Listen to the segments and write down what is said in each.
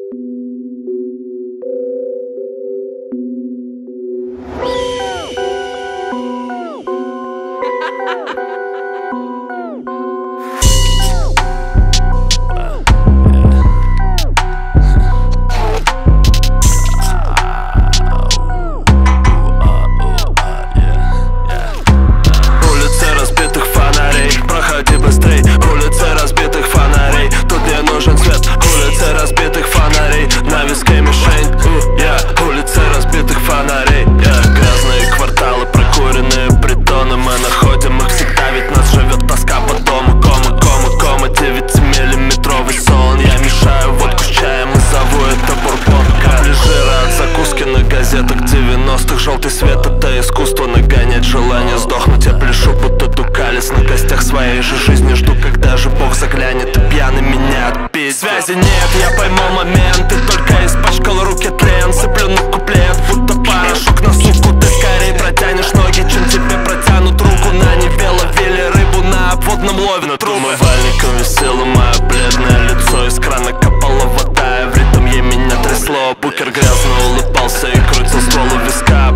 Желтый свет — это искусство нагонять желание сдохнуть. Я пляшу, будто дукалис на костях своей же жизни. Жду, когда же Бог заглянет и пьяный меня отпить. Связи нет, я поймал момент, ты только испачкал руки тлен. Сыплю на куплет, будто порошок на суку. Ты скорее протянешь ноги, чем тебе протянут руку. На Неве ловили рыбу, на обводном лове над умывальником висело мое бледное лицо. Из крана капала вода, и в ритм ей меня трясло. Букер грязно улыбался и крутил ствол у виска.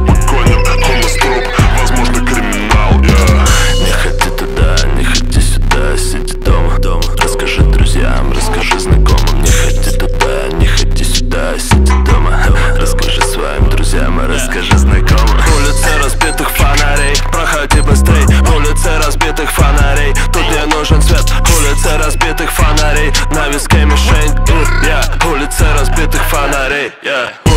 Расскажи знакомым. Улицы разбитых фонарей, проходи быстрей. Улицы разбитых фонарей, тут мне нужен свет. Улицы разбитых фонарей, на виске мишень. Улицы разбитых фонарей,